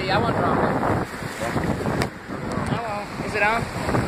Yeah, I want to drop it. Hello. Is it on?